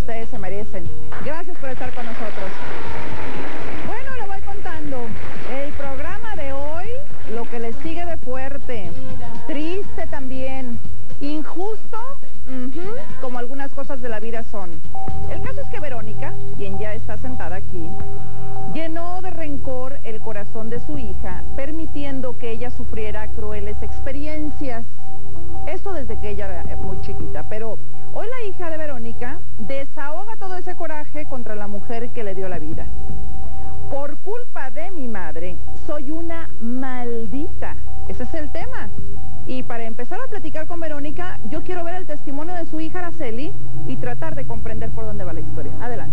ustedes se merecen. Gracias por estar con nosotros. Bueno, le voy contando. El programa de hoy, lo que les sigue de fuerte, triste también, injusto, como algunas cosas de la vida son. El caso es que Verónica, quien ya está sentada aquí, llenó de rencor el corazón de su hija, permitiendo que ella sufriera crueles experiencias. Esto desde que ella era muy chiquita, pero hoy la hija de Verónica desahoga todo ese coraje contra la mujer que le dio la vida. Por culpa de mi madre, soy una maldita. Ese es el tema. Y para empezar a platicar con Verónica, yo quiero ver el testimonio de su hija Araceli y tratar de comprender por dónde va la historia. Adelante.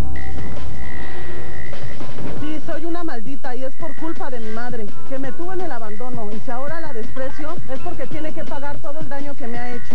Sí, soy una maldita y es por culpa de mi madre, que me tuvo en el abandono, y si ahora la desprecio es porque tiene que pagar todo el daño que me ha hecho.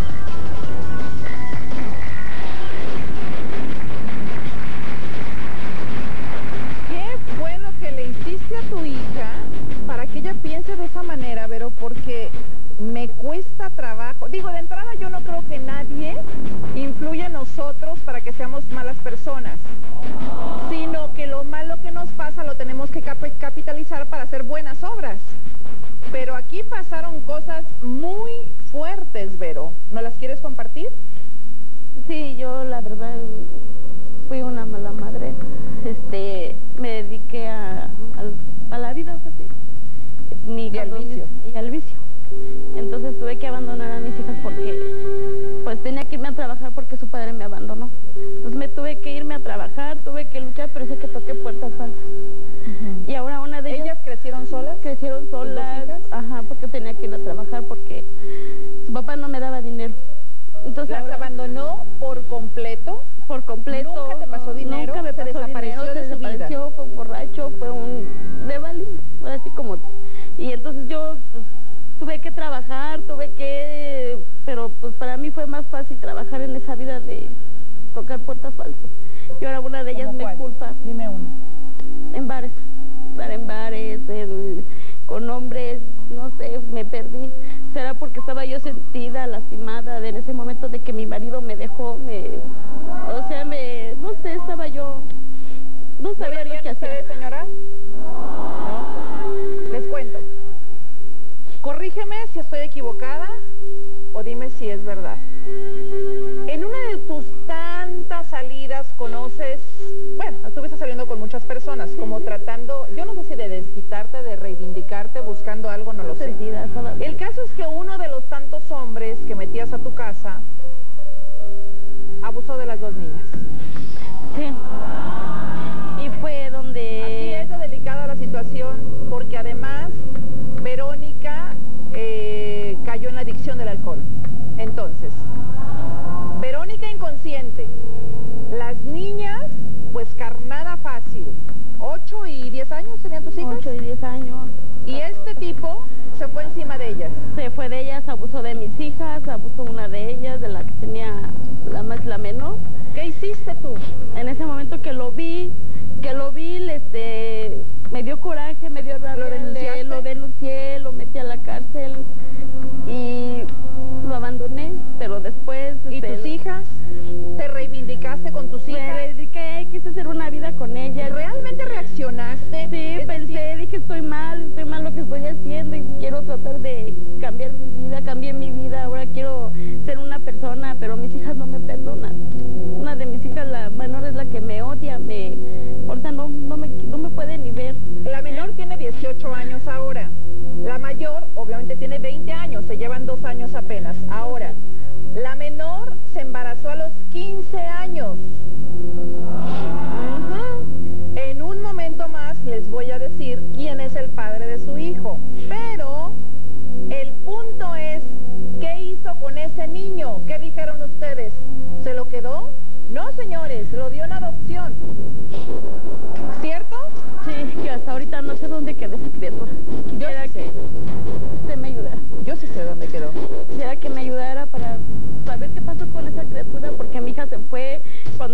¿Qué fue lo que le hiciste a tu hija para que ella piense de esa manera, Vero? Porque me cuesta trabajo. Digo, de entrada yo no creo que nadie influya en nosotros para que seamos malas personas, sino que lo malo que nos pasa lo tenemos que capitalizar para hacer buenas obras. Pero aquí pasaron cosas muy fuertes, Vero. ¿No las quieres compartir? Sí, yo la verdad fui una mala madre. Me dediqué a la vida, así. Y al vicio. Y al vicio. Entonces tuve que abandonar a mis hijas porque pues tenía que irme a trabajar porque su padre me abandonó. Entonces me tuve que irme a trabajar, tuve que luchar, pero sé que toqué puertas falsas. Y ahora una de ellas... ¿Ellas crecieron solas? Crecieron solas, ajá, porque tenía que ir a trabajar porque su papá no me daba dinero. Entonces ¿Las abandonó por completo? Por completo. ¿Nunca te pasó dinero? Nunca me pasó desapareció dinero, de su vida. Fue un borracho, fue un... de valí, así como... Y entonces yo pues, tuve que trabajar, pero pues para mí fue más fácil trabajar en esa vida de tocar puertas falsas. Y ahora una de ellas me culpa. Dime una. En bares, estar en bares, con hombres, no sé, me perdí. Será porque estaba yo sentida, lastimada, en ese momento de que mi marido me dejó, no sé, estaba yo, no sabía lo que hacer. ¿Ustedes, señora? ¿No? Les cuento. Corrígeme si estoy equivocada o dime si es verdad. En una de tus tantas salidas conoces, bueno, estuviste saliendo con muchas personas, como tratando, yo no sé si de desquitarte, de reivindicarte, buscando algo, no lo sé. El caso es que uno de los tantos hombres que metías a tu casa abusó de las dos niñas. Sí. Y fue donde... Así es de delicada la situación, porque además Verónica cayó en la adicción del alcohol. Entonces, Verónica inconsciente, las niñas, pues carnada fácil. 8 y 10 años tenían tus hijas. 8 y 10 años. Y este tipo se fue encima de ellas. Se fue de ellas, abusó de mis hijas, abusó una de ellas, de la que tenía la menor. ¿Qué hiciste tú? En ese momento que lo vi, me dio coraje, me dio rabia. ¿Lo denunciaste? Lo denuncié, lo metí a la cárcel y lo abandoné, pero después... ¿Y tus hijas? ¿Te reivindicaste con tus hijas? Me reivindiqué, quise hacer una vida con ellas. ¿Realmente reaccionaste? Sí, pensé, dije estoy mal lo que estoy haciendo y quiero tratar de cambiar mi vida, cambié mi vida, ahora quiero ser una persona, pero mis hijas no me perdonan. Una de mis hijas, la menor, es la que me odia, ahorita no me puede ni ver. La menor tiene 18 años ahora. La mayor, obviamente, tiene 20 años, se llevan 2 años apenas. Ahora, la menor se embarazó a los 15 años. En un momento más les voy a decir quién es el padre de su hijo. Pero el punto es, ¿qué hizo con ese niño? ¿Qué dijeron ustedes? ¿Se lo quedó? No, señores, lo dio en adopción. ¿Cierto? Sí, que hasta ahorita no sé dónde quedó esa criatura. Quisiera sí sé. que usted me ayudara. Yo sí sé dónde quedó. Quisiera que me ayudara para saber qué pasó con esa criatura, porque mi hija se fue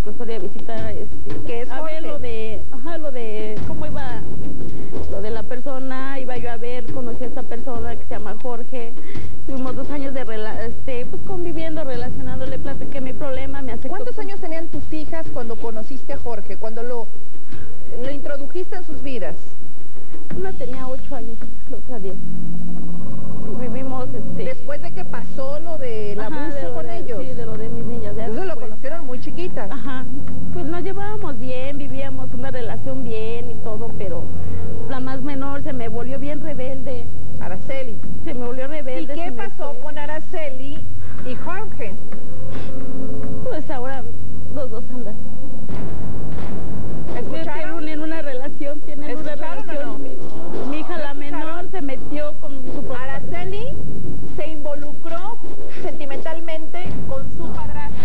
reclusorio a visitar, ¿Qué es a ver Jorge? lo de cómo iba, lo de la persona, iba yo a ver, conocí a esta persona que se llama Jorge, tuvimos 2 años de pues conviviendo, relacionándole, platiqué mi problema, me aceptó. ¿Cuántos años tenían tus hijas cuando conociste a Jorge, cuando lo introdujiste en sus vidas? Una tenía 8 años, la otra 10. Vivimos, Después de que pasó lo del abuso con ellos. Sí, de lo de mis niñas. Entonces lo conocieron muy chiquitas. Ajá, pues nos llevábamos bien, vivíamos una relación bien y todo, pero la más menor se me volvió bien rebelde. Araceli. Se me volvió rebelde. ¿Y qué pasó con Araceli y Jorge? Pues ahora los dos andan. ¿Escucharon? En una relación, tienen una ¿Escucharon relación. o no? Mi hija, la menor, se metió con su papá. Araceli se involucró sentimentalmente con su padrastro.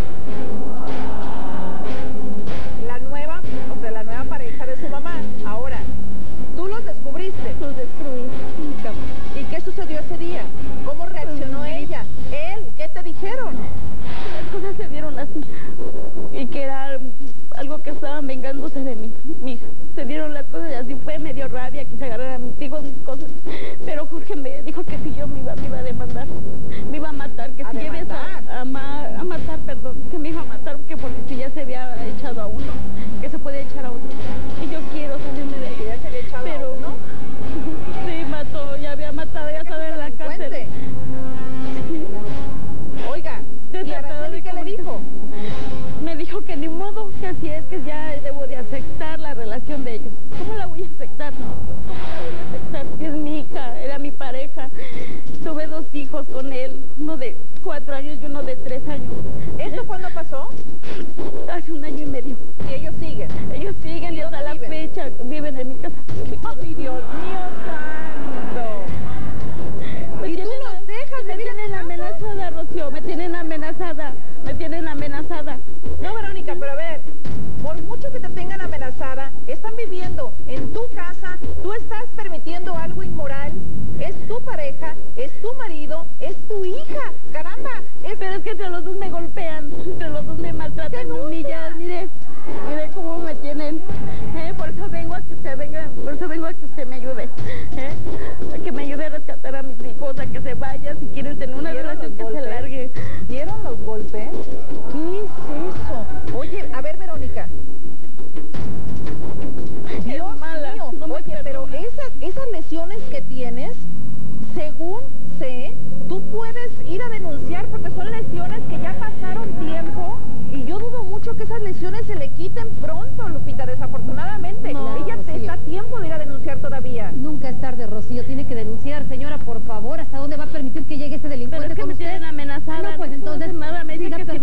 La nueva pareja de su mamá. Ahora, tú los descubriste. Los destruí. ¿Y qué sucedió ese día? ¿Cómo reaccionó ella? ¿Él? ¿Qué te dijeron? Las cosas se dieron así. Y que era algo que estaban vengándose de mí, mi hija. Se dieron las cosas y así fue, me dio rabia, quise agarrar a mis hijos, mis cosas. Pero Jorge me dijo que si yo me iba a demandar, me iba a matar, que si lleves a matar, perdón, que me iba a matar, que porque si ya se había echado a uno, que se puede echar a otro. Y yo quiero salirme de ahí. ¿Ya se había echado pero, a uno? Sí, mató, ya había matado, ya estaba en la cárcel. Sí. Oiga, ¿y Araceli qué le dijo? Me dijo que ni modo, que así es, que ya debo de aceptar la relación de ellos. ¿Cómo la voy a aceptar? ¿Cómo la voy a aceptar? Si es mi hija, era mi pareja. Tuve 2 hijos con él, uno de 4 años y uno de 3 años. ¿Esto cuándo pasó? Hace 1 año y medio. Y ellos siguen. Ellos siguen y hasta la fecha viven en mi casa. ¡Ay, Dios mío santo! Me ¿Y tú tienen los dejas me vivir en tienen tu casa? amenazada, Rocío, me tienen amenazada. No, Verónica, pero a ver, por mucho que te tengan amenazada, están viviendo en tu casa, tú estás permitiendo algo inmoral, es tu pareja, es tu marido, es tu hija, caramba. Pero es que entre los dos me golpean, entre los dos me maltratan, me humillan, mire cómo me tienen. Por eso vengo a que usted venga, por eso vengo a que usted me ayude, a que me ayude a rescatar a mis hijos, a que se vaya, si quieren tener una relación que se largue. ¿Vieron los golpes? ¿Qué es eso? Oye, a ver, Verónica. Dios mala, mío. no me Oye, pero perdona. esas lesiones que tienes, según sé, tú puedes ir a denunciar porque son lesiones que ya pasaron tiempo y yo dudo mucho que esas lesiones se le quiten pronto, Lupita, desafortunadamente. No, Ella Rocío. está a tiempo de ir a denunciar todavía. Nunca es tarde, Rocío. Tiene que denunciar. Señora, por favor, ¿hasta dónde va a permitir que llegue ese delincuente Pero es que con me usted? tienen amenazada. Ah, no, pues no puedo entonces hacer nada, me dicen siga que si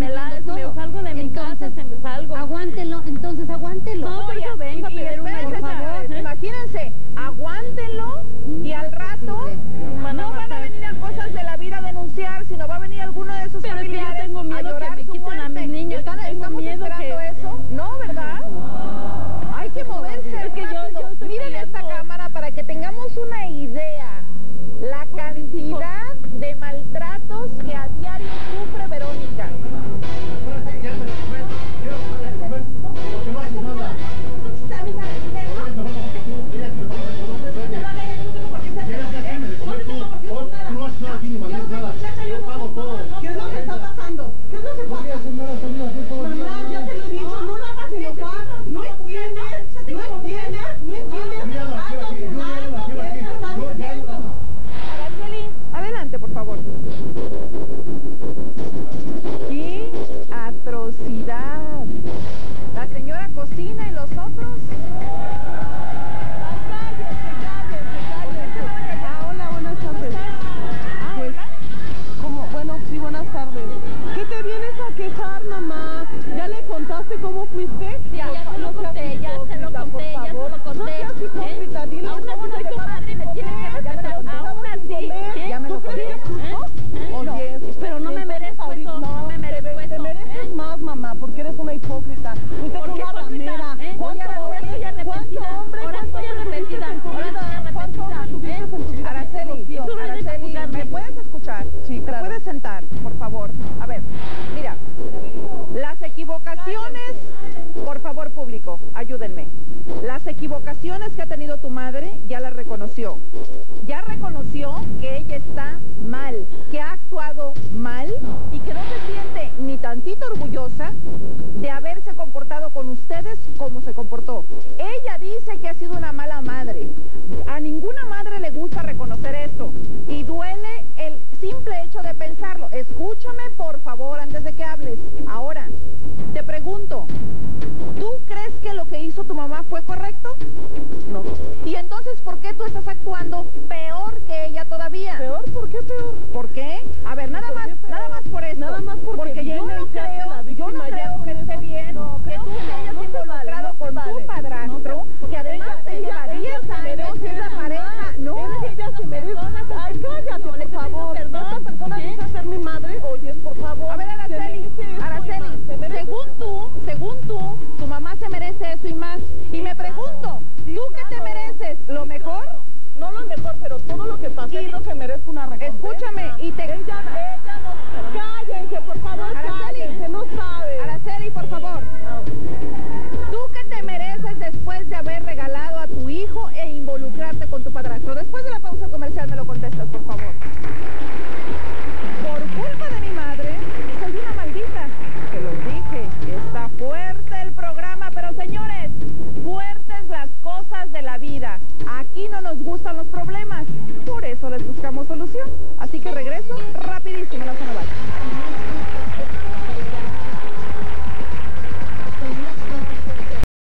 causa de haberse comportado con ustedes como se comportó.